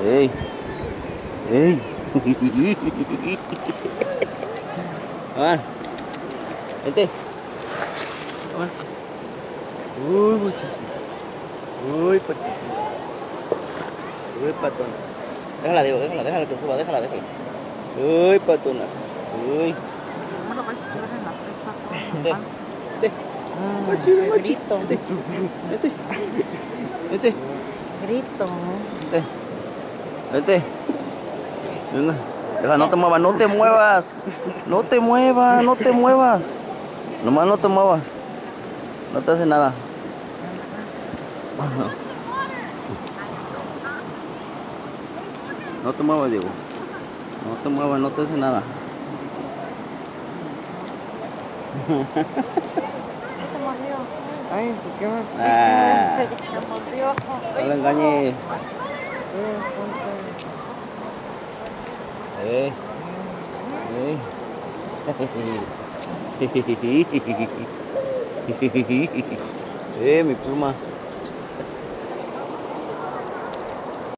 ¡Ey! ¡Ey! Ah, vente. Uy, muchacho. Uy, patón. Uy, patón. Déjala, Diego, déjala que suba, déjala. Uy, patona. Uy. Vente. Grito. Vente. Grito. Vente. Venga. Deja, no te muevas, no te muevas. No te muevas, no te muevas. Nomás no te muevas. No te hace nada. No te muevas, Diego. No te muevas, no te hace nada. Ay, ¿por qué me pica? Ah, Me mordió. no lo engañes. Eh, mi pluma.